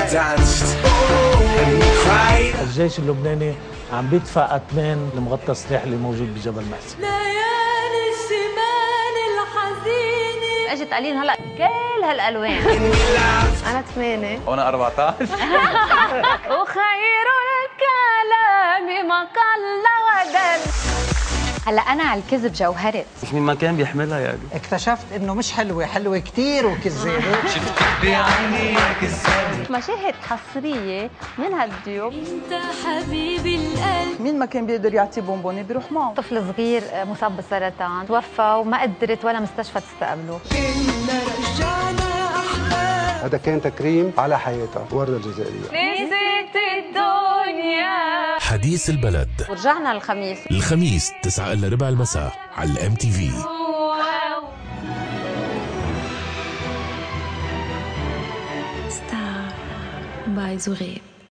الجيش اللبناني عم بيدفع أثمان لمغطى السلاح اللي موجود بجبل مرسي. ليالي الشمال الحزينة اجت قليل هلا كل هالالوان. انا 8 وانا 14. وخير الكلام ما قل غدا. هلا انا على الكذب جوهرت. مش مين ما كان بيحملها يعني. اكتشفت انه مش حلوه، حلوه كتير وكذابه. شفت بعيني كذابه. مشاهد حصريه من هالضيوف. انت حبيبي القلب. مين ما كان بيقدر يعطيه بونبوني بيروح معه. طفل صغير مصاب بالسرطان توفى وما قدرت ولا مستشفى تستقبله. هذا كان تكريم على حياتها وردة الجزائرية. نسيت الدنيا. حديث البلد ورجعنا الخميس 9 إلا ربع المساء على MTV. ستار باي زغيب.